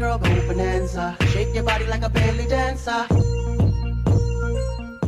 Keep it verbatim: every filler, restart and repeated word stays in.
girl, go bonanza. Shake your body like a belly dancer.